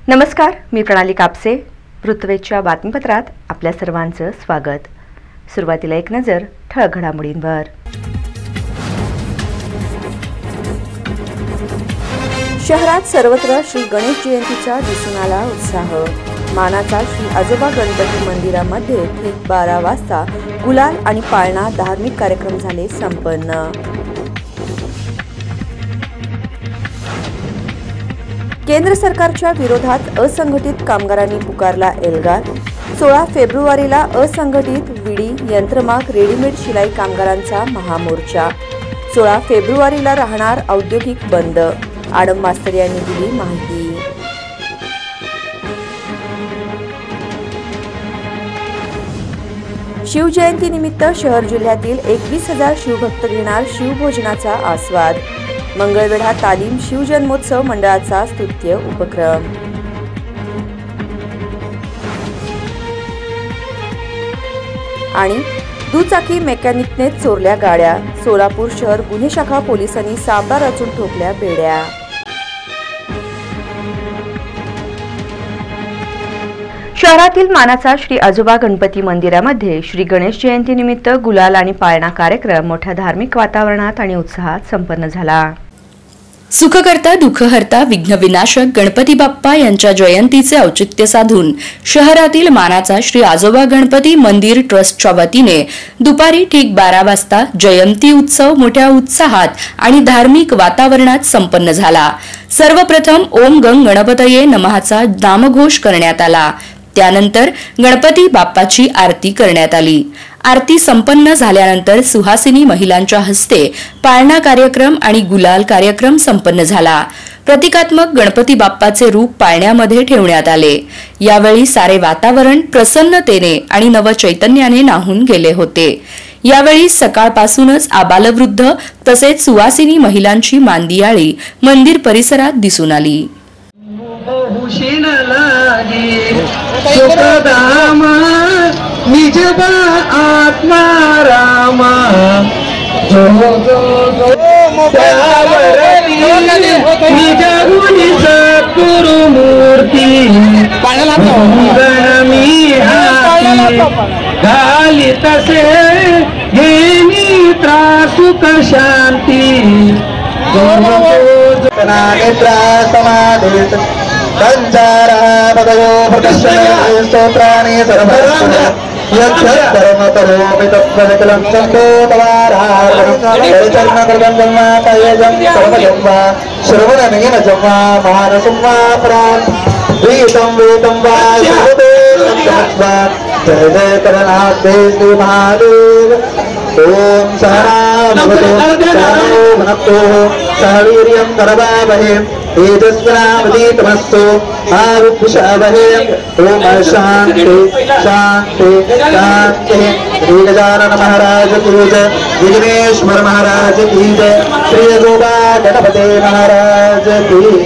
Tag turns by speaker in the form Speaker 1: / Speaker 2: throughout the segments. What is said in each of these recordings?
Speaker 1: नमस्कार, मी प्रणाली कापसे. वृत्तवेधच्या बातमीपत्रात आपल्या सर्वांचं स्वागत. सुरुवातीला एक नजर ठळक घडामोडींवर. शहरात सर्वत्र श्री गणेश जयंतीचा दिसून आला उत्साह. मानाचा श्री आजोबा गणपती मंदिरामध्ये ठीक 12 वाजता गुलाल आणि पाळणा धार्मिक कार्यक्रम झाले संपन्न. केंद्र सरकारच्या विरोधात असंघटित कामगारांनी पुकारला एल्गार. 16 फेब्रुवारीला असंघटित विडी, यंत्रमाग, रेडीमेड शिलाई कामगारांचा महामोर्चा. 16 फेब्रुवारीला राहणार औद्योगिक बंद. आडम मास्तर यांनी दिली माहिती. शिवजयंतीनिमित्त शहर जिल्ह्यातील 21,000 शिवभक्त घेणार शिवभोजनाचा आस्वाद. मंगळवेढा तालीम शिवजन्मोत्सव मंडळाचा स्तुत्य उपक्रम. आणि दुचाकी मेकॅनिकने चोरल्या गाड्या. सोलापूर शहर गुन्हे शाखा पोलिसांनी सापळा रचून ठोकल्या बेड्या. शहरातील मानाचा श्री आजोबा गणपती मंदिरामध्ये श्री गणेश जयंतीनिमित्त गुलाल आणि पाळणा कार्यक्रम मोठ्या धार्मिक वातावरणात आणि उत्साहात संपन्न झाला.
Speaker 2: सुखकर्ता दुःखहर्ता विघ्नविनाशक गणपती बाप्पा यांच्या जयंतीचे औचित्य साधून शहरातील मानाचा श्री आजोबा गणपती मंदिर ट्रस्टच्या वतीने दुपारी ठीक 12 वाजता जयंती उत्सव मोठ्या उत्साहात आणि धार्मिक वातावरणात संपन्न झाला. सर्वप्रथम ओम गंग गणपतये नमःचा नामघोष करण्यात आला. त्यानंतर गणपती बाप्पाची आरती करण्यात आली. आरती संपन्न झाल्यानंतर सुहासिनी महिलांच्या हस्ते पाळणा कार्यक्रम आणि गुलाल कार्यक्रम संपन्न झाला. प्रतिकात्मक गणपती बाप्पाचे रूप पाळण्यामध्ये ठेवण्यात आले. यावेळी सारे वातावरण प्रसन्नतेने आणि नवचैतन्याने न्हाऊन गेले होते. यावेळी सकाळपासूनच आबालवृद्ध तसेच सुवासिनी महिलांची मांदियाळी मंदिर परिसरात दिसून आली.
Speaker 3: निजबा आत्मा रामा जो निजगुणी सद्गुरु मूर्ती गणमी घाली तसे घेनी त्रासुख शांती समाधीत संचारा भगवो प्रदर्शने स्तोत्राणि सर्वस्व यच्छर्म करोमि तत्त्वनिकलं संतोतवारार्पणं चरणकृतं मातयजं सर्वजं वा श्रवणमेन च वा मानसं वा प्राण वेदं वा श्रुते जय जय करनाथे श्री महादेव. ओम सहनावतु भुनक्तु सहवीर्यं करवावहै तेजस्विनावधीतमस्तु मा विद्विषावहै. ओम शांति शांति शांति. श्री गजानन महाराज की जय. विघ्नेश्वर महाराज की जय. श्री गोबा गणपति महाराज की.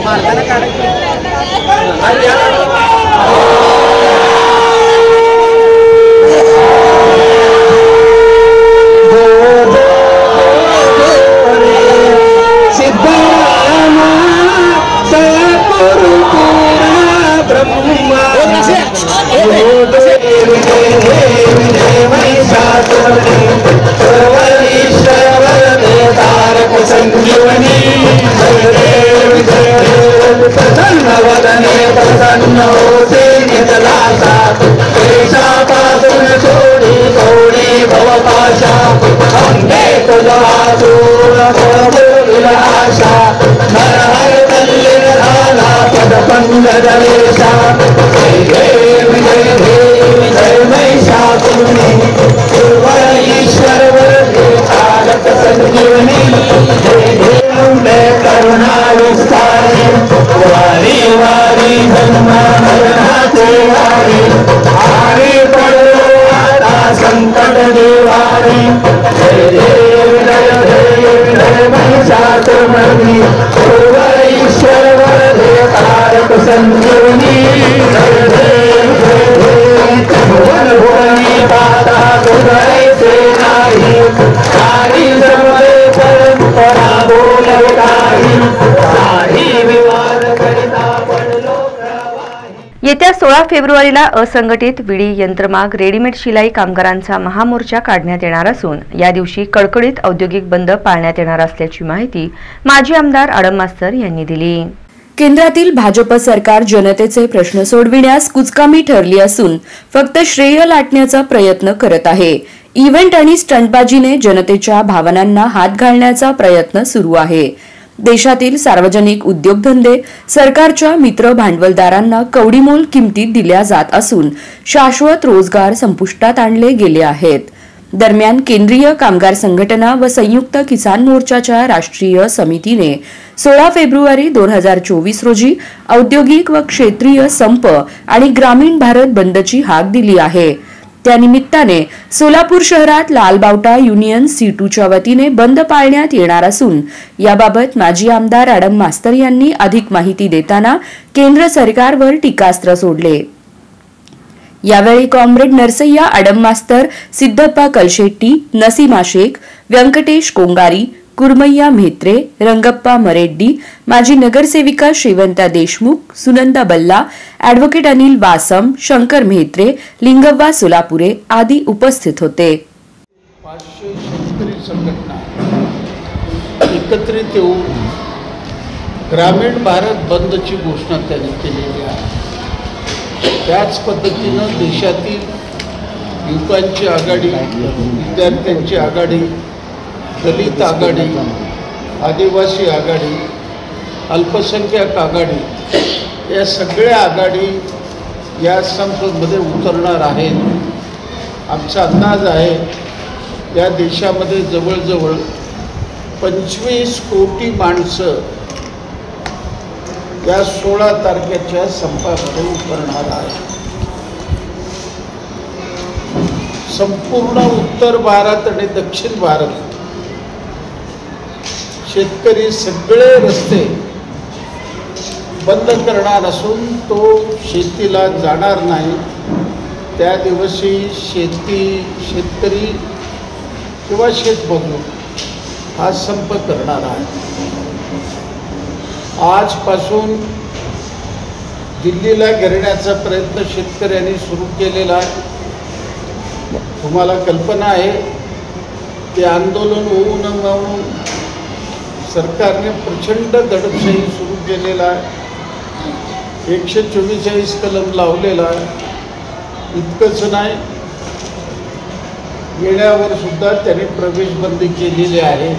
Speaker 1: येत्या 16 फेब्रुवारीला असंघटित विडी, यंत्रमाग, रेडीमेड शिलाई कामगारांचा महामोर्चा काढण्यात येणार असून या दिवशी कडकडीत औद्योगिक बंद पाळण्यात येणार असल्याची माहिती माजी आमदार आडम मास्तर यांनी दिली.
Speaker 2: केंद्रातील भाजप सरकार जनतेचे प्रश्न सोडविण्यास कुचकामी ठरली असून फक्त श्रेय लाटण्याचा प्रयत्न करत आहे. इव्हेंट आणि स्टंटबाजीने जनतेच्या भावनांना हात घालण्याचा प्रयत्न सुरू आहे. देशातील सार्वजनिक उद्योगधंदे सरकारच्या मित्र भांडवलदारांना कवडीमोल किमतीत दिल्या जात असून शाश्वत रोजगार संपुष्टात आणले गेले आहेत. दरम्यान केंद्रीय कामगार संघटना व संयुक्त किसान मोर्चाच्या राष्ट्रीय समितीने 16 फेब्रुवारी 2024 रोजी औद्योगिक व क्षेत्रीय संप आणि ग्रामीण भारत बंदची हाक दिली आहे. त्यानिमित्ताने सोलापूर शहरात लालबावटा युनियन C2च्या वतीने बंद पाळण्यात येणार असून याबाबत माजी आमदार आडम मास्तर यांनी अधिक माहिती देताना केंद्र सरकारवर टीकास्त्र सोडले. यावेळी कॉम्रेड नरसय्या आडम मास्तर, सिद्धप्पा कलशेट्टी, नसीमा शेख, व्यंकटेश कोंगारी, कुरमय्या म्हेत्रे, रंगप्पा मरेड्डी, माजी नगरसेविका श्रीवंता देशमुख, सुनंदा बल्ला, ॲडव्होकेट अनिल वासम, शंकर म्हेत्रे, लिंगव्वा सोलापुरे आदी उपस्थित होते.
Speaker 4: 500 शेतकरी संघटना एकत्रित येऊन ग्रामीण भारत बंदची घोषणा त्यांनी केलेली आहे. त्याच पद्धतीनं देशातील युवकांची आघाडी, विद्यार्थ्यांची आघाडी, दलित आघाडी, आदिवासी आघाडी, अल्पसंख्याक आघाडी या सगळ्या आघाडी या संसदेमध्ये उतरणार आहेत. आमचा अंदाज आहे या देशामध्ये जवळजवळ 25 कोटी माणसं या 16 तारखेच्या संपामध्ये उतरणार आहेत. संपूर्ण उत्तर भारत आणि दक्षिण भारत शेतकरी सगळे रस्ते बंद करणार असून तो शेतीला जाणार नाही. त्या दिवशी शेतकरी किंवा शेतमजूर हा संप करणार आहे. आजपासून दिल्लीला घेरण्याचा प्रयत्न शेतकऱ्यांनी सुरू केलेला आहे. तुम्हाला कल्पना आहे ते आंदोलन होऊ न म्हणून सरकारने प्रचंड दडपशाही सुरू केलेला आहे. 144 कलम लावलेला आहे. इतकंच नाही, येण्यावर सुद्धा त्यांनी प्रवेशबंदी केलेली आहे.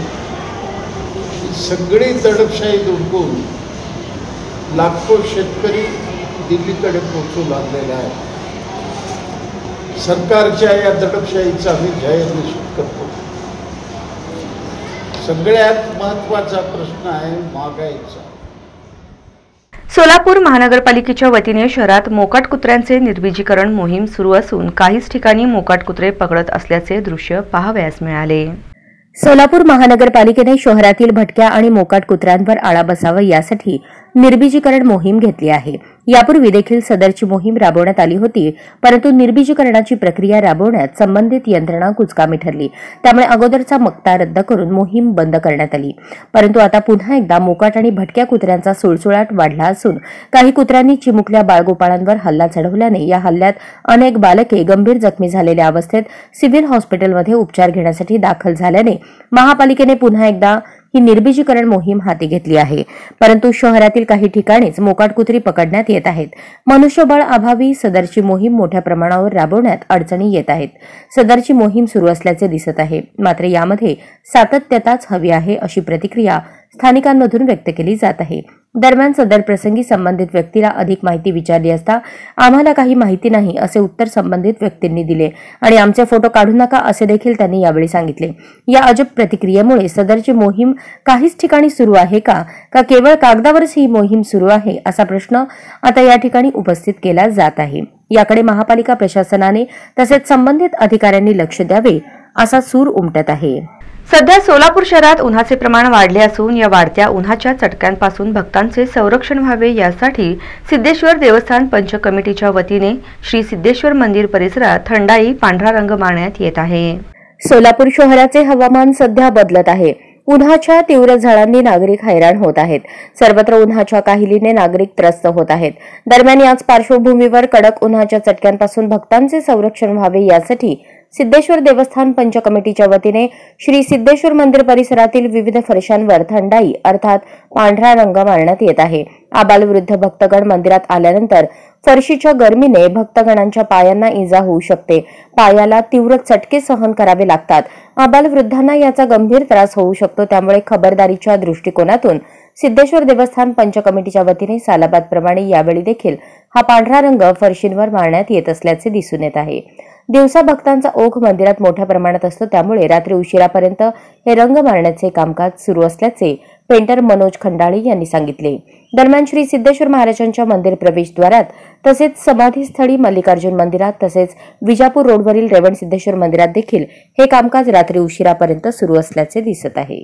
Speaker 4: सगळी दडपशाही दुडकून लाखो शेतकरी दिल्लीकडे पोहोचू लागलेले आहेत. सरकारच्या या दडपशाहीचा आम्ही जय निश्चित करतो. सगळ्यात महत्त्वाचा प्रश्न आहे महागाईचा.
Speaker 1: सोलापूर महानगरपालिकेच्या वतीने शहरात मोकाट कुत्र्यांचे निर्बीजीकरण मोहीम सुरू असून काहीच ठिकाणी मोकाट कुत्रे पकडत असल्याचे दृश्य पाहावयास मिळाले.
Speaker 5: सोलापूर महानगरपालिकेने शहरातील भटक्या आणि मोकाट कुत्र्यांवर आळा बसावा यासाठी निर्बीजीकरण मोहीम घेतली आहे. यापूर्वी देखील सदरची मोहीम राबवण्यात आली होती, परंतु निर्बीजीकरणाची प्रक्रिया राबवण्यात संबंधित यंत्रणा कुचकामी ठरली. त्यामुळे अगोदरचा मक्ता रद्द करून मोहीम बंद करण्यात आली. परंतु आता पुन्हा एकदा मोकाट आणि भटक्या कुत्र्यांचा सुळसुळाट वाढला असून काही कुत्र्यांनी चिमुकल्या बाळगोपाळांवर हल्ला चढवल्याने या हल्ल्यात अनेक बालके गंभीर जखमी झालेल्या अवस्थेत सिव्हिल हॉस्पिटलमध्ये उपचार घेण्यासाठी दाखल झाल्याने महापालिकेने पुन्हा एकदा ही निर्बीजीकरण मोहीम हाती घेतली आहे. परंतु शहरातील काही ठिकाणीच मोकाट कुत्री पकडण्यात येत आहेत. मनुष्यबळ अभावी सदरची मोहीम मोठ्या प्रमाणावर राबवण्यात अडचणी येत आहेत. सदरची मोहीम सुरू असल्याचे दिसत आहे, मात्र यामध्ये सातत्यताच हवी आहे अशी प्रतिक्रिया स्थानिकांमधून व्यक्त केली जात आहे. दरम्यान सदर प्रसंगी संबंधित व्यक्तीला अधिक माहिती विचारली असता आम्हाला काही माहिती नाही असे उत्तर संबंधित व्यक्तींनी दिले आणि आमचे फोटो काढू नका असे देखील त्यांनी यावेळी सांगितले. या अजब प्रतिक्रियेमुळे सदरची मोहीम काहीच ठिकाणी सुरू आहे का केवळ कागदावरच ही मोहीम सुरू आहे असा प्रश्न आता या ठिकाणी उपस्थित केला जात आहे. याकडे महापालिका प्रशासनाने तसेच संबंधित अधिकाऱ्यांनी लक्ष द्यावे असा सूर उमटत आहे.
Speaker 1: सध्या सोलापूर शहरात उन्हाचे प्रमाण वाढले असून या वाढत्या उन्हाच्या चटक्यांपासून भक्तांचे संरक्षण व्हावे यासाठी सिद्धेश्वर देवस्थान पंच कमिटीच्या वतीने श्री सिद्धेश्वर मंदिर परिसरात थंडाई पांढरा रंग मारण्यात येत आहे.
Speaker 5: सोलापूर शहराचे हवामान सध्या बदलत आहे. उन्हाच्या तीव्र झळांनी नागरिक हैराण होत आहेत. सर्वत्र उन्हाच्या काहिलीने नागरिक त्रस्त होत आहेत. दरम्यान याच पार्श्वभूमीवर कडक उन्हाच्या चटक्यांपासून भक्तांचे संरक्षण व्हावे यासाठी सिद्धेश्वर देवस्थान पंच कमिटीच्या वतीने श्री सिद्धेश्वर मंदिर परिसरातील विविध फरशांवर थंडाई अर्थात पांढरा रंग मारण्यात येत आहे. आबालवृद्ध भक्तगण मंदिरात आल्यानंतर फरशीच्या गरमीने भक्तगणांच्या पायांना इजा होऊ शकते. पायाला तीव्र चटके सहन करावे लागतात. आबालवृद्धांना याचा गंभीर त्रास होऊ शकतो. त्यामुळे खबरदारीच्या दृष्टिकोनातून सिद्धेश्वर देवस्थान पंच कमिटीच्या वतीने सालाबाद प्रमाणे यावेळी देखील हा पांढरा रंग फरशींवर मारण्यात येत असल्याचे दिसून येत आहे. दिवसा भक्तांचा ओघ मंदिरात मोठ्या प्रमाणात असतो. त्यामुळे रात्री उशिरापर्यंत हे रंग मारण्याचे कामकाज सुरू असल्याचे पेंटर मनोज खंडाळे यांनी सांगितले. दरम्यान श्री सिद्धेश्वर महाराजांच्या मंदिर प्रवेशद्वारात तसेच समाधीस्थळी मल्लिकार्जुन मंदिरात तसेच विजापूर रोडवरील रेवण सिद्धेश्वर मंदिरात देखील हे कामकाज रात्री उशिरापर्यंत सुरू असल्याचे दिसत आहे.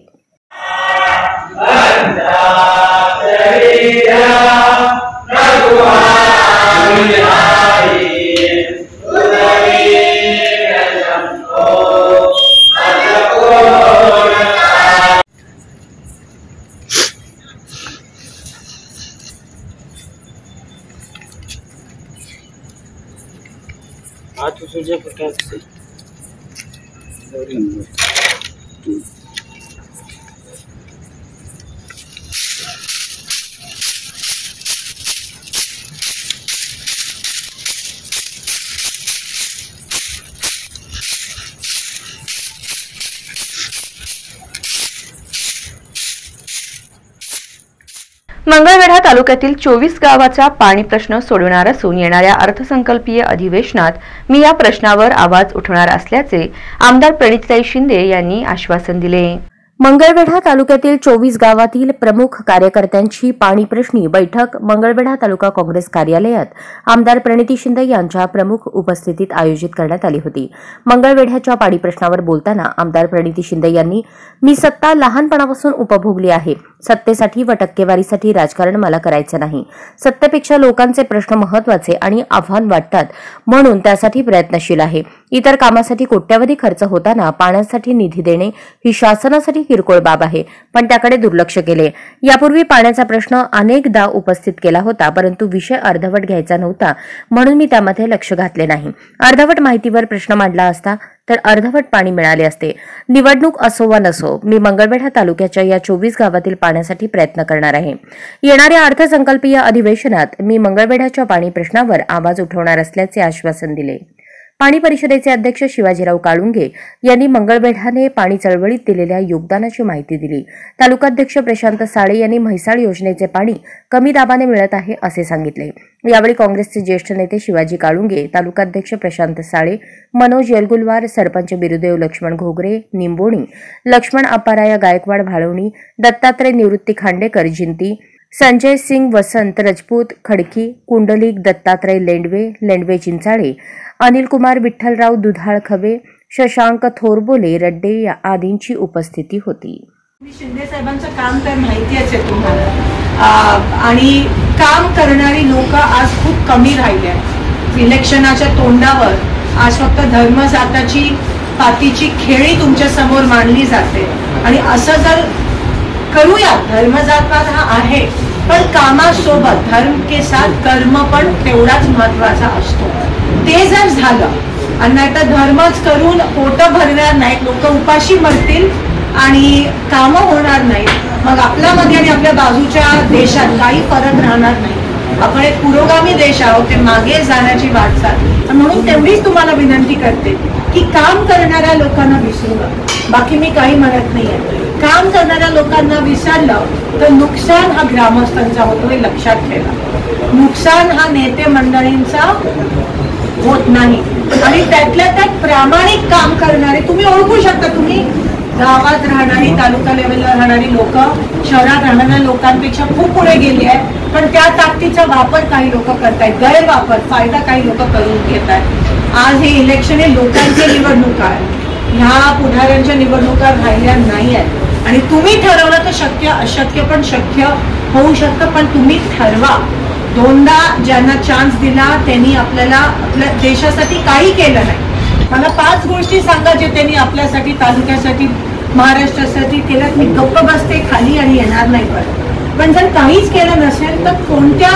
Speaker 1: मंगळवेढा तालुक्यातील 24 गावाचा पाणी प्रश्न सोडवणार असून येणाऱ्या अर्थसंकल्पीय अधिवेशनात मी या प्रश्नावर आवाज उठवणार असल्याचे आमदार प्रणितताई शिंदे यांनी आश्वासन दिले.
Speaker 5: मंगळवेढा तालुक्यातील 24 गावातील प्रमुख कार्यकर्त्यांची पाणी प्रश्नी बैठक मंगळवेढा तालुका काँग्रेस कार्यालयात आमदार प्रणिती शिंदे यांच्या प्रमुख उपस्थितीत आयोजित करण्यात आली होती. मंगळवेढ्याच्या पाणी प्रश्नावर बोलताना आमदार प्रणिती शिंदे यांनी मी सत्ता लहानपणापासून उपभोगली आहे. सत्तेसाठी व टक्केवारीसाठी राजकारण मला करायचं नाही. सत्तेपेक्षा लोकांचे प्रश्न महत्वाचे आणि आव्हान वाटतात म्हणून त्यासाठी प्रयत्नशील आहे. इतर कामासाठी कोट्यावधी खर्च होताना पाण्यासाठी निधी देणे ही शासनासाठी किरकोळ बाब आहे, पण त्याकडे दुर्लक्ष केले. यापूर्वी पाण्याचा प्रश्न अनेकदा उपस्थित केला होता, परंतु विषय अर्धवट घ्यायचा नव्हता म्हणून मी त्यामध्ये लक्ष घातले नाही. अर्धवट माहितीवर प्रश्न मांडला असता तर अर्धवट पाणी मिळाले असते. निवडणूक असो वा नसो मी मंगळवेढा तालुक्याच्या या 24 गावातील पाण्यासाठी प्रयत्न करणार आहे. येणाऱ्या अर्थसंकल्पीय अधिवेशनात मी मंगळवेढ्याच्या पाणी प्रश्नावर आवाज उठवणार असल्याचे आश्वासन दिले. पाणी परिषदेचे अध्यक्ष शिवाजीराव काळुंगे यांनी मंगळवेढ्याने पाणी चळवळीत दिलेल्या योगदानाची माहिती दिली. तालुकाध्यक्ष प्रशांत साळे यांनी म्हैसाळ योजनेचे पाणी कमी दाबाने मिळत आहे असे सांगितले. यावेळी काँग्रेसचे ज्येष्ठ नेते शिवाजी काळुंगे, तालुकाध्यक्ष प्रशांत साळे, मनोज येलगुलवार, सरपंच बिरुदेव लक्ष्मण घोगरे निंबोणी, लक्ष्मण अप्पाराया गायकवाड भाळवणी, दत्तात्रय निवृत्ती खांडेकर जिंती, संजय सिंग वसंत रजपूत खडकी, कुंडलिक दत्तात्रय लेंडवे चिंचाळे, अनिल कुमार विठ्ठलराव दुधाळ खवे, शशांक थोरबोले रड्डे या आदींची उपस्थिती होती.
Speaker 6: शिंदे साहेबांचं काम तर माहितीच आहे तुम्हाला, आणि काम करणारी लोक आज खूप कमी राहिले आहेत. इलेक्शनाच्या तोंडावर आज फक्त धर्म जाताची पातीची खेळी तुमच्या समोर मांडली जाते. आणि असं जर करूया, धर्मजातवाद हा आहे पण कामासोबत धर्म के साथ कर्म पण तेवढाच महत्वाचा असतो. ते जर झालं आणि नाहीतर धर्मच करून पोटं भरणार नाहीत, लोक उपाशी मरतील आणि कामं होणार नाही, मग आपल्यामध्ये आणि आपल्या बाजूच्या देशात काही फरक राहणार नाही. आपण एक पुरोगामी देश आहोत, ते मागे जाण्याची वाटचाल. म्हणून तेवढीच तुम्हाला विनंती करते की काम करणाऱ्या लोकांना विसरू नका. बाकी मी काही म्हणत नाहीये. काम करणाऱ्या लोकांना विसरलं तर नुकसान हा ग्रामस्थांचा होतो, हे लक्षात ठेवा. नुकसान हा नेते मंडळींचा होत नाही. आणि त्यातल्या त्यात प्रामाणिक काम करणारे तुम्ही ओळखू शकता. तुम्ही गावात राहणारी, तालुका लेवलला राहणारी लोक शहरात राहणाऱ्या लोकांपेक्षा खूप पुढे गेली आहे, पण त्या ताकदीचा वापर काही लोक करतायत, गैरवापर, फायदा काही लोक करून घेत आहेत. आज हे इलेक्शन हे लोकांची निवडणूक आहे, ह्या पुढाऱ्यांच्या निवडणुका राहिल्या नाही आहेत. आणि तुम्ही ठरवलं तर शक्य अशक्य पण शक्य होऊ शकतं, पण तुम्ही ठरवा. दोनदा ज्यांना चान्स दिला त्यांनी आपल्याला आपल्या देशासाठी काही केलं नाही. मला 5 गोष्टी सांगा जे त्यांनी आपल्यासाठी तालुक्यासाठी महाराष्ट्रासाठी केलं, मी गप्प बसते खाली आणि येणार नाही परत. पण जर काहीच केलं नसेल तर कोणत्या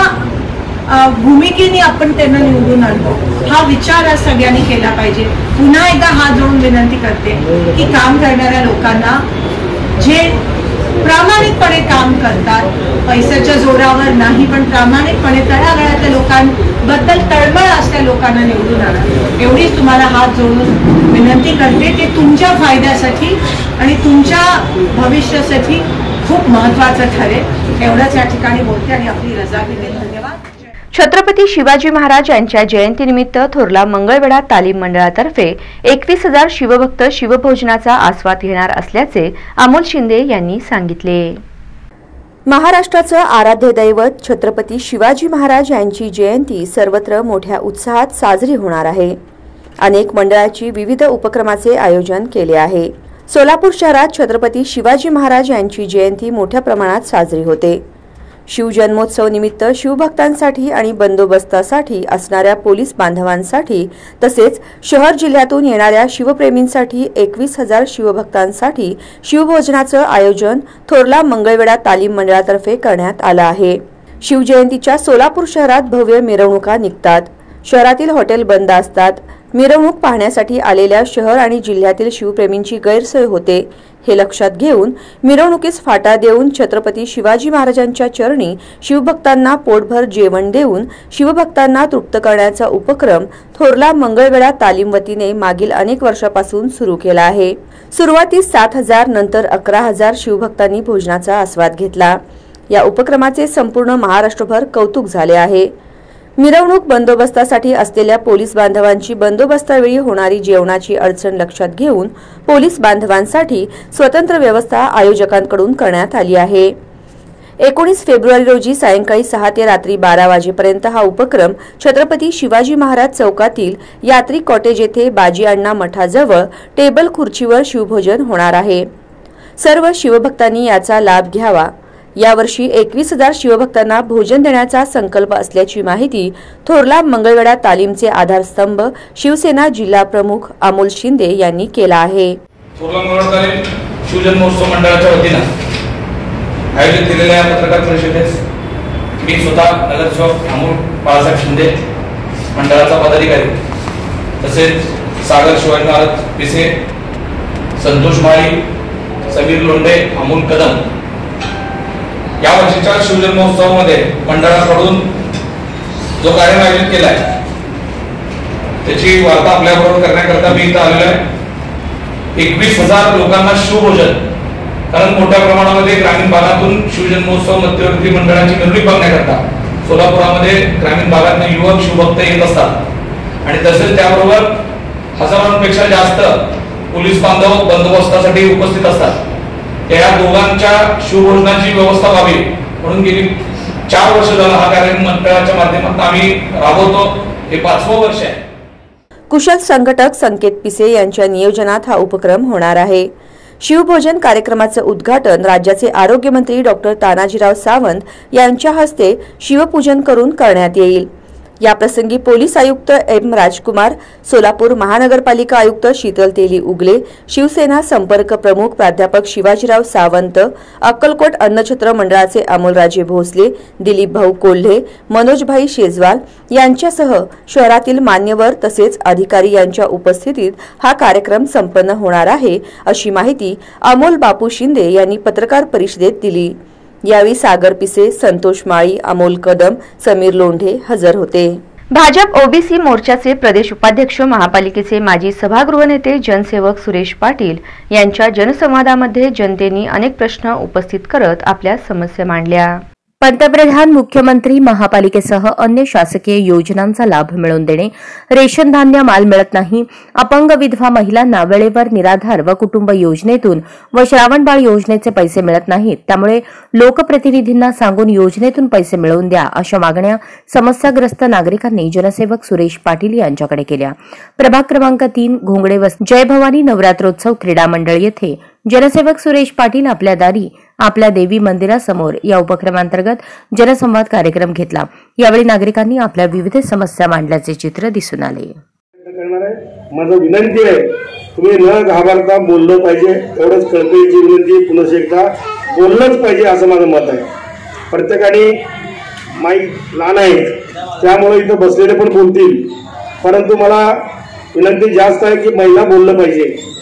Speaker 6: भूमिकेने आपण त्यांना निवडून आणतो हा विचार आज सगळ्यांनी केला पाहिजे. पुन्हा एकदा हात जोडून विनंती करते की काम करणाऱ्या लोकांना, जे प्रामाणिकपणे काम करतात, पैशाच्या जोरावर नाही पण प्रामाणिकपणे तळागाळातल्या लोकांबद्दल तळमळ असलेल्या लोकांना निवडून आणा. एवढीच तुम्हाला हात जोडून विनंती करते. ते तुमच्या फायद्यासाठी आणि तुमच्या भविष्यासाठी खूप महत्वाचं ठरेल. एवढंच या ठिकाणी बोलते आणि आपली रजा घेते. धन्यवाद.
Speaker 1: छत्रपती शिवाजी महाराज यांच्या जयंतीनिमित्त थोरला मंगळवेढा तालीम मंडळातर्फे 21,000 शिवभक्त शिवभोजनाचा आस्वाद घेणार असल्याचे अमोल शिंदे यांनी सांगितले. महाराष्ट्राचं आराध्य दैवत छत्रपती शिवाजी महाराज यांची जयंती सर्वत्र मोठ्या उत्साहात साजरी होणार आहे. अनेक मंडळाची विविध उपक्रमाचे आयोजन केले आहे. सोलापूर शहरात छत्रपती शिवाजी महाराज यांची जयंती मोठ्या प्रमाणात साजरी होते. शिवजन्मोत्सव निमित्त शिवभक्तांसाठी आणि बंदोबस्तासाठी असणाऱ्या पोलीस बांधवांसाठी तसेच शहर जिल्ह्यातून येणाऱ्या शिवप्रेमींसाठी 21,000 शिवभक्तांसाठी शिवभोजनाचं आयोजन थोरला मंगळवेढा तालीम मंडळातर्फे करण्यात आलं आहे. शिवजयंतीच्या सोलापूर शहरात भव्य मिरवणुका निघतात. शहरातील हॉटेल बंद असतात. मिरवणूक पाहण्यासाठी आलेल्या शहर आणि जिल्ह्यातील शिवप्रेमींची गैरसोय होते. हे लक्षात घेऊन मिरवणुकीस फाटा देऊन छत्रपती शिवाजी महाराजांच्या चरणी शिवभक्तांना पोटभर जेवण देऊन शिवभक्तांना तृप्त करण्याचा उपक्रम थोरला मंगळवेढा तालीम वतीने मागील अनेक वर्षापासून सुरू केला आहे. सुरुवातीस 7,000 नंतर 11,000 शिवभक्तांनी भोजनाचा आस्वाद घेतला. या उपक्रमाचे संपूर्ण महाराष्ट्रभर कौतुक झाले आहे. मिरवणूक बंदोबस्तासाठी असलेल्या पोलीस बांधवांची बंदोबस्तावेळी होणारी जेवणाची अडचण लक्षात घेऊन पोलीस बांधवांसाठी स्वतंत्र व्यवस्था आयोजकांकडून करण्यात आली आहे. 19 फेब्रुवारी रोजी सायंकाळी 6 ते रात्री 12 वाजेपर्यंत हा उपक्रम छत्रपती शिवाजी महाराज चौकातील यात्री कॉटेज येथे बाजी अण्णा मठाजवळ टेबल खुर्चीवर शिवभोजन होणार आहे. सर्व शिवभक्तांनी याचा लाभ घ्यावा. यावर्षी 21,000 शिवभक्तांना भोजन देण्याचा संकल्प असल्याची माहिती थोरला मंगळवेढा तालीमचे आधारस्तंभ शिवसेना जिल्हा प्रमुख अमोल शिंदे यांनी केला आहे.
Speaker 7: थोरला मंगळवेढा तालीम शिवजन्मोत्सव मंडळाच्या वतीने आयोजित केलेल्या पत्रकार परिषदेस मी स्वतः नगरसेवक अमोल बाळासाहेब शिंदे, मंडळाचा पदाधिकारी तसेच सागर शिवाजी महाराज पिसे, संतोष माळी, समीर लोंढे, अमोल कदम या वर्षीच्या शिवजन्मोत्सवामध्ये मंडळाकडून जो कार्यक्रम आयोजित केला आहे त्याची वार्ता आपल्याबरोबर करण्याकरता मी इथं आलेलो आहे. 21,000 लोकांना शिवभोजन, कारण मोठ्या प्रमाणामध्ये ग्रामीण भागातून शिवजन्मोत्सव मध्यवर्ती मंडळाची मिरवणूक बघण्याकरता सोलापुरामध्ये ग्रामीण भागातून युवक शिवभक्त येत असतात आणि तसेच त्याबरोबर हजारांपेक्षा जास्त पोलीस बांधव बंदोबस्तासाठी उपस्थित असतात. या दोघांच्या शिवभोजनाची व्यवस्था व्हावी म्हणून गेली 4 वर्ष झाला हा कार्यक्रम मंडळाच्या माध्यमातून आम्ही राबवतो. हे 5वं वर्ष आहे.
Speaker 1: कुशल संघटक संकेत पिसे यांच्या नियोजनात हा उपक्रम होणार आहे. शिवभोजन कार्यक्रमाचं उद्घाटन राज्याचे आरोग्यमंत्री डॉक्टर तानाजीराव सावंत यांच्या हस्ते शिवपूजन करून करण्यात येईल. याप्रसंगी पोलीस आयुक्त एम राजकुमार, सोलापूर महानगरपालिका आयुक्त शीतल तेली उगले, शिवसेना संपर्क प्रमुख प्राध्यापक शिवाजीराव सावंत, अक्कलकोट अन्नछत्र मंडळाचे अमोलराजे भोसले, दिलीप भाऊ कोल्हे, मनोजभाई शेजवाल यांच्यासह शहरातील मान्यवर तसेच अधिकारी यांच्या उपस्थितीत हा कार्यक्रम संपन्न होणार आहे, अशी माहिती अमोल बापू शिंदे यांनी पत्रकार परिषदेत दिली. यावेळी सागर पिसे, संतोष माळी, अमोल कदम, समीर लोंढे हजर होते. भाजप ओबीसी मोर्चाचे प्रदेश उपाध्यक्ष, महापालिकेचे माजी सभागृह नेते, जनसेवक सुरेश पाटील यांच्या जनसंवादामध्ये जनतेनी अनेक प्रश्न उपस्थित करत आपल्या समस्या मांडल्या.
Speaker 5: पंतप्रधान, मुख्यमंत्री, महापालिकेसह अन्य शासकीय योजनांचा लाभ मिळवून देणे, रेशन धान्य माल मिळत नाही, अपंग विधवा महिलांना वेळेवर निराधार व कुटुंब योजनेतून व श्रावणबाळ योजनेचे पैसे मिळत नाहीत, त्यामुळे लोकप्रतिनिधींना सांगून योजनेतून पैसे मिळवून द्या, अशा मागण्या समस्याग्रस्त नागरिकांनी जनसेवक सुरेश पाटील यांच्याकडे केल्या. प्रभाग क्रमांक 3 घोंगडे वस्ती जय भवानी नवरात्रोत्सव क्रीडा मंडळ येथे जनसेवक सुरेश पाटील आपल्या दारी आपल्या देवी मंदिरासमोर या उपक्रमांतर्गत जनसंवाद कार्यक्रम घेतला. यावेळी नागरिकांनी आपल्या विविध समस्या मांडल्याचे चित्र दिसून आले.
Speaker 8: माझं विनंती आहे, तुम्ही न घाबरता बोललं पाहिजे. एवढंच कळकळीची विनंती, पुन्हा एकदा बोललंच पाहिजे असं माझं मत आहे. प्रत्येकाने माईक लहान आहेत त्यामुळे इथं बसलेले पण बोलतील, परंतु मला विनंती जास्त आहे की महिला बोललं पाहिजे.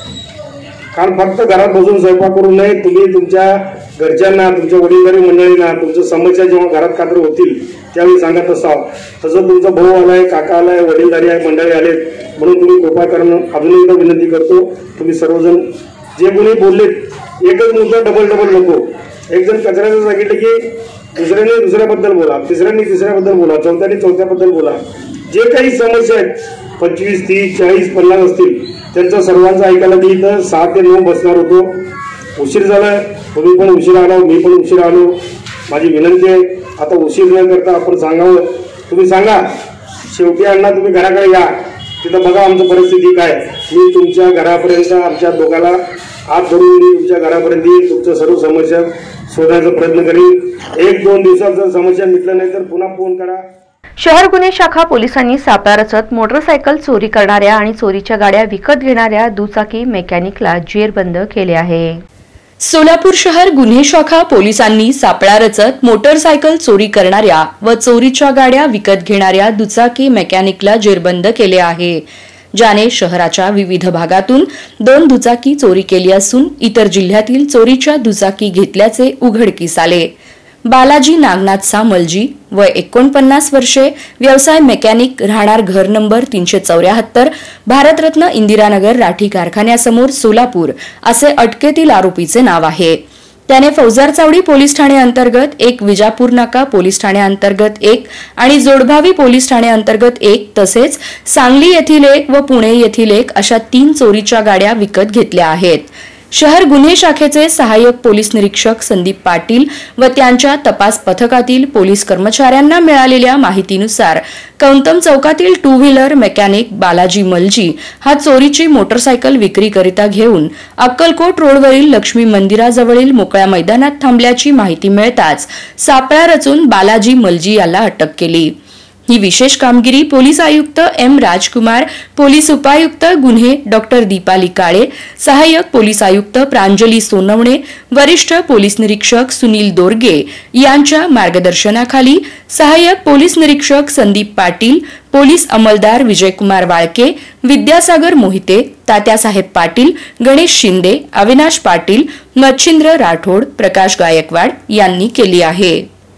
Speaker 8: कारण फक्त घरात बसून स्वयंपाक करू नये. तुम्ही तुमच्या घरच्यांना, तुमच्या वडीलधारी मंडळींना तुमच्या समस्या जेव्हा घरात कात्र होतील त्यावेळी सांगत असावं. तसं तुमचा भाऊ आलाय, काका आलाय, वडीलधारी आहे, मंडळी आलेत, म्हणून तुम्ही कृपा करणं अजून एकदा विनंती करतो. तुम्ही सर्वजण जे कोणी बोललेत एकच मुद्दा डबल नको. एक जण कचऱ्याचं सांगितलं की दुसऱ्याने दुसऱ्याबद्दल बोला, तिसऱ्यांनी तिसऱ्याबद्दल बोला, चौथ्याने चौथ्याबद्दल बोला. जे काही समस्या आहेत 25, 30, 40, 50 असतील त्यांचं सर्वांचं ऐकायला मी इथं 6 ते 9 बसणार होतो. उशीर झालाय, तुम्ही पण उशीर आलो, मी पण उशीर आलो. माझी विनंती आहे आता उशीर न करता आपण सांगावं. तुम्ही सांगा शेवटी अण्णा तुम्ही घराकडे या, तिथं बघा आमची परिस्थिती काय. मी तुमच्या घरापर्यंत आमच्या दोघाला हात धरून मी तुमच्या घरापर्यंत येईल, तुमच्या सर्व समस्या शोधण्याचा प्रयत्न करीन. 1-2 दिवसात जर समस्या मिटलं नाही तर पुन्हा फोन करा.
Speaker 1: शहर गुन्हे शाखा पोलिसांनी सापळा रचत मोटरसायकल चोरी करणाऱ्या आणि चोरीच्या गाड्या विकत घेणाऱ्या दुचाकी मेकॅनिकला जेरबंद केले आहे.
Speaker 2: सोलापूर शहर गुन्हे शाखा पोलिसांनी सापळा रचत मोटरसायकल चोरी करणाऱ्या व चोरीच्या गाड्या विकत घेणाऱ्या दुचाकी मेकॅनिकला जेरबंद केले आहे. ज्याने शहराच्या विविध भागातून 2 दुचाकी चोरी केली असून इतर जिल्ह्यातील चोरीच्या दुचाकी घेतल्याचे उघडकीस आले. बालाजी नागनाथ सामलजी वय 49 वर्षे, व्यवसाय मेकॅनिक, राहणार घर नंबर 374, भारतरत्न इंदिरानगर राठी कारखान्यासमोर सोलापूर असे अटकेतील आरोपीचे नाव आहे. त्याने फौजदार चावडी पोलीस ठाणे अंतर्गत 1, विजापूर नाका पोलीस ठाणे अंतर्गत 1 आणि जोडभावी पोलीस ठाणे अंतर्गत 1 तसेच सांगली येथील 1 व पुणे येथील 1 अशा 3 चोरीच्या गाड्या विकत घेतल्या आहेत. शहर गुन्हे शाखेचे सहाय्यक पोलीस निरीक्षक संदीप पाटील व त्यांच्या तपास पथकातील पोलीस कर्मचाऱ्यांना मिळालेल्या माहितीनुसार कौंतम चौकातील 2 व्हीलर मेकॅनिक बालाजी मलजी हा चोरीची मोटरसायकल विक्रीकरिता घेऊन अक्कलकोट रोडवरील लक्ष्मी मंदिराजवळील मोकळ्या मैदानात थांबल्याची माहिती मिळताच सापळा रचून बालाजी मलजी याला अटक केली. ही विशेष कामगिरी पोलीस आयुक्त एम राजकुमार, पोलीस उपायुक्त गुन्हे डॉक्टर दीपाली काळे, सहाय्यक पोलीस आयुक्त प्रांजली सोनवणे, वरिष्ठ पोलीस निरीक्षक सुनील दोरगे यांच्या मार्गदर्शनाखाली सहाय्यक पोलीस निरीक्षक संदीप पाटील, पोलीस अंमलदार विजयकुमार वाळके, विद्यासागर मोहिते, तात्यासाहेब पाटील, गणेश शिंदे, अविनाश पाटील, मच्छिंद्र राठोड, प्रकाश गायकवाड यांनी केली आहे.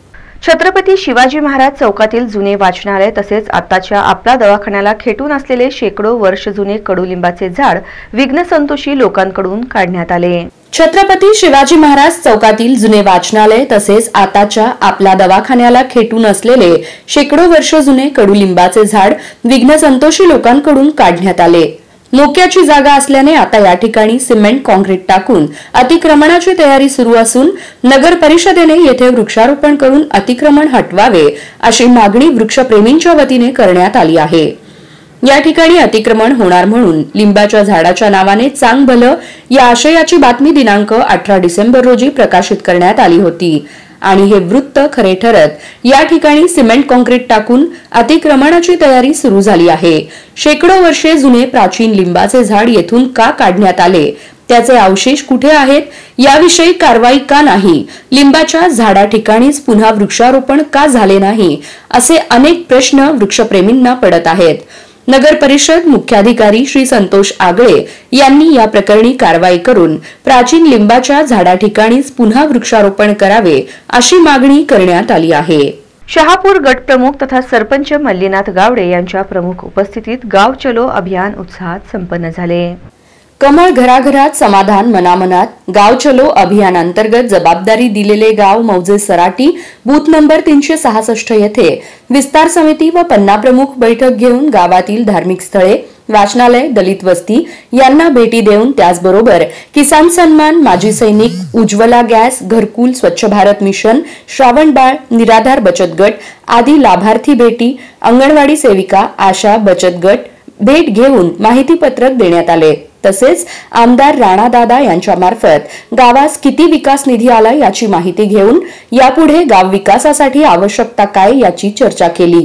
Speaker 1: छत्रपती शिवाजी महाराज चौकातील जुने वाचनालय तसेच आताच्या आपला दवाखान्याला खेटून असलेले शेकडो वर्ष जुने कडुलिंबाचे झाड विघ्नसंतोषी लोकांकडून काढण्यात आले.
Speaker 2: छत्रपती शिवाजी महाराज चौकातील जुने वाचनालय तसेच आताच्या आपला दवाखान्याला खेटून असलेले शेकडो वर्ष जुने कडुलिंबाचे झाड विघ्नसंतोषी लोकांकडून काढण्यात आले. मोक्याची जागा असल्याने आता या ठिकाणी सिमेंट कॉन्क्रीट टाकून अतिक्रमणाची तयारी सुरू असून नगर परिषदेने येथे वृक्षारोपण करून अतिक्रमण हटवावे अशी मागणी वृक्षप्रेमींच्या वतीने करण्यात आली आहे. या ठिकाणी अतिक्रमण होणार म्हणून लिंबाच्या झाडाच्या नावाने चांग भलं या आशयाची बातमी दिनांक 18 डिसेंबर रोजी प्रकाशित करण्यात आली होती आणि हे वृत्त खरे ठरत या ठिकाणी सिमेंट कॉन्क्रीट टाकून अतिक्रमणाची तयारी सुरू झाली आहे. शेकडो वर्षे जुने प्राचीन लिंबाचे झाड येथून का काढण्यात आले, त्याचे अवशेष कुठे आहेत, याविषयी कारवाई का नाही, लिंबाच्या झाडा ठिकाणीच पुन्हा वृक्षारोपण का झाले नाही, असे अनेक प्रश्न वृक्षप्रेमींना पडत आहेत. नगर परिषद मुख्याधिकारी श्री संतोष आगळे यांनी या प्रकरणी कारवाई करून प्राचीन लिंबाच्या झाडा ठिकाणीच पुन्हा वृक्षारोपण करावे अशी मागणी करण्यात आली आहे.
Speaker 1: शहापूर गट प्रमुख तथा सरपंच मल्लीनाथ गावडे यांच्या प्रमुख उपस्थितीत गाव चलो अभियान उत्साहात संपन्न झाले.
Speaker 2: कमळ घराघरात समाधान मनामनात गाव चलो अभियानांतर्गत जबाबदारी दिलेले गाव मौजे सराटी बूथ नंबर 366 येथे विस्तार समिती व पन्ना प्रमुख बैठक घेऊन गावातील धार्मिक स्थळे, वाचनालय, दलित वस्ती यांना भेटी देऊन त्याचबरोबर किसान सन्मान, माजी सैनिक, उज्ज्वला गॅस, घरकुल, स्वच्छ भारत मिशन, श्रावण बाळ, निराधार बचत गट आदी लाभार्थी भेटी, अंगणवाडी सेविका, आशा बचत गट भेट घेऊन माहितीपत्रक देण्यात आले. तसेच आमदार राणादादा यांच्या मार्फत गावास किती विकास निधी आला याची माहिती घेऊन यापुढे गाव विकासासाठी आवश्यकता काय याची चर्चा केली.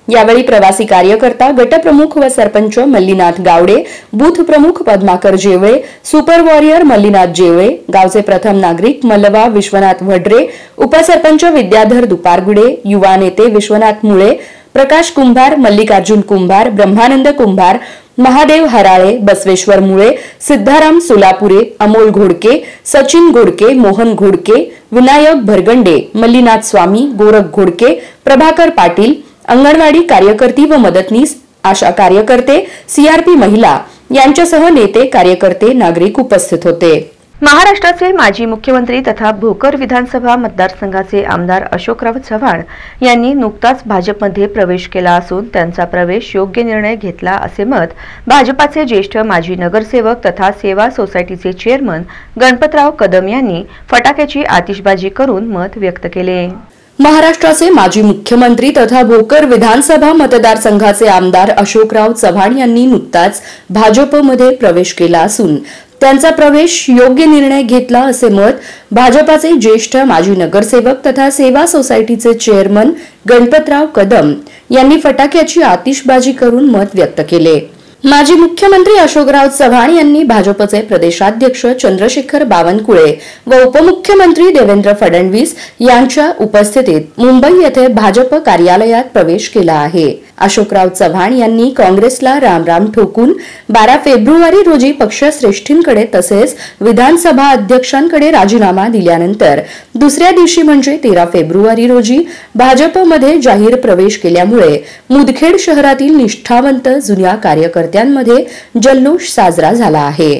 Speaker 2: यावेळी प्रवासी कार्यकर्ता, गटप्रमुख व सरपंच मल्लीनाथ गावडे, बूथ प्रमुख पद्माकर जेवळे, सुपर वॉरियर मल्लीनाथ जेवळे, गावचे प्रथम नागरिक मल्लवा विश्वनाथ वड्रे, उपसरपंच विद्याधर दुपारगुडे, युवा नेते विश्वनाथ मुळे, प्रकाश कुंभार, मल्लिकार्जुन कुंभार, ब्रह्मानंद कुंभार, महादेव हराळे, बसवेश्वर मुळे, सिद्धाराम सोलापुरे, अमोल घोडके, सचिन घोडके, मोहन घोडके, विनायक भरगंडे, मल्लीनाथ स्वामी, गोरख घोडके, प्रभाकर पाटील, अंगणवाडी कार्यकर्ती व मदतनीस, आशा कार्यकर्ते, सीआरपी महिला यांच्यासह नेते, कार्यकर्ते, नागरिक उपस्थित होते.
Speaker 1: महाराष्ट्राचे माजी मुख्यमंत्री तथा भोकर विधानसभा मतदारसंघाचे आमदार अशोकराव चव्हाण यांनी नुकताच भाजपमध्ये प्रवेश केला असून त्यांचा प्रवेश योग्य निर्णय घेतला असे मत भाजपाचे ज्येष्ठ माजी नगरसेवक तथा सेवा सोसायटीचे चेअरमन गणपतराव कदम यांनी फटाक्याची आतिषबाजी करून मत व्यक्त केले.
Speaker 2: महाराष्ट्राचे माजी मुख्यमंत्री तथा भोकर विधानसभा मतदारसंघाचे आमदार अशोकराव चव्हाण यांनी नुकताच भाजपमध्ये प्रवेश केला असून त्यांचा प्रवेश योग्य निर्णय घेतला असे मत भाजपाचे ज्येष्ठ माजी नगरसेवक तथा सेवा सोसायटीचे चेअरमन गणपतराव कदम यांनी फटाक्याची आतिषबाजी करून मत व्यक्त केले. माजी मुख्यमंत्री अशोकराव चव्हाण यांनी भाजपचे प्रदेशाध्यक्ष चंद्रशेखर बावनकुळे व उपमुख्यमंत्री देवेंद्र फडणवीस यांच्या उपस्थितीत मुंबई येथे भाजप कार्यालयात प्रवेश केला आहे. अशोकराव चव्हाण यांनी काँग्रेसला रामराम ठोकून 12 फेब्रुवारी रोजी पक्षश्रेष्ठींकडे तसेच विधानसभा अध्यक्षांकडे राजीनामा दिल्यानंतर दुसऱ्या दिवशी म्हणजे 13 फेब्रुवारी रोजी भाजपमध्ये जाहीर प्रवेश केल्यामुळे मुदखेड शहरातील निष्ठावंत जुन्या कार्यकर्त्यांमध्ये जल्लोष साजरा झाला आहे.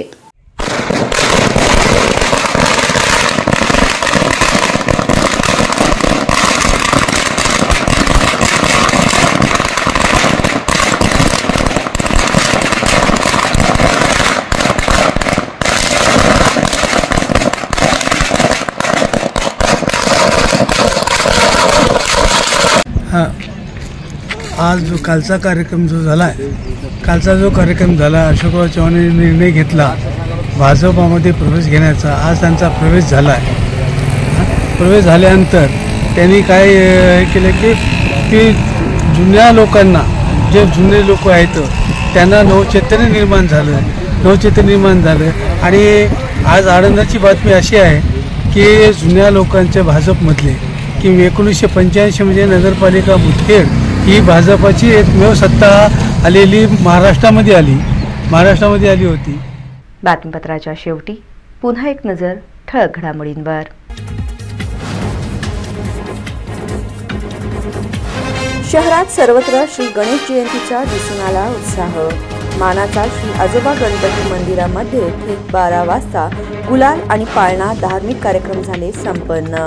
Speaker 9: आज जो कालचा कार्यक्रम झाला अशोकराव चव्हाणांनी निर्णय घेतला भाजपामध्ये प्रवेश घेण्याचा. आज त्यांचा प्रवेश झाला आहे. प्रवेश झाल्यानंतर त्यांनी काय केलं की जुन्या लोकांना, जे जुने लोक आहेत त्यांना नवचैतन्य निर्माण झालं आणि आज आनंदाची बातमी अशी आहे की जुन्या लोकांच्या भाजपमधले की 1985 मध्ये नगरपालिका मुदखेड ही भाजपाची एकमेव सत्ता आलेली महाराष्ट्रामध्ये आली होती.
Speaker 1: बातमीपत्राच्या शेवटी पुन्हा एक नजर ठळक घडामोडींवर. शहरात सर्वत्र श्री गणेश जयंतीचा दिसून आला उत्साह. मानाचा श्री आजोबा गणपती मंदिरामध्ये ठीक 12 वाजता गुलाल आणि पाळणा धार्मिक कार्यक्रम झाले संपन्न.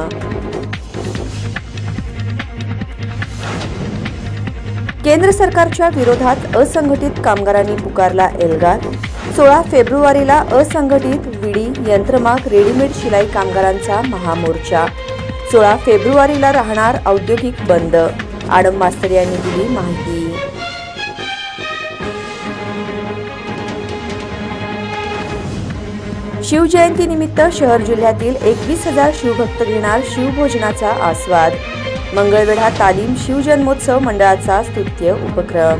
Speaker 1: केंद्र सरकारच्या विरोधात असंघटित कामगारांनी पुकारला एल्गार. 16 फेब्रुवारीला असंघटित विडी, यंत्रमाग, रेडीमेड शिलाई कामगारांचा महामोर्चा. 16 फेब्रुवारीला राहणार औद्योगिक बंद. आडम मास्तर यांनी दिली माहिती. शिवजयंतीनिमित्त शहर जिल्ह्यातील 21,000 शिवभक्त घेणार शिवभोजनाचा आस्वाद. मंगळवेढा तालीम शिवजन्मोत्सव मंडळाचा स्तुत्य उपक्रम.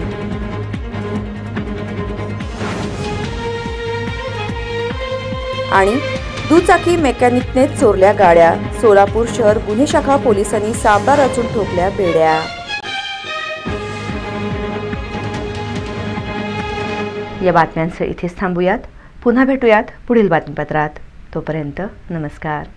Speaker 1: आणि दुचाकी मेकॅनिकने चोरल्या गाड्या. सोलापूर शहर गुन्हे शाखा पोलिसांनी सापळा रचून ठोकल्या बेड्या. या बातम्यांचं इथेच थांबूयात. पुन्हा भेटूयात पुढील बातमीपत्रात. तोपर्यंत नमस्कार.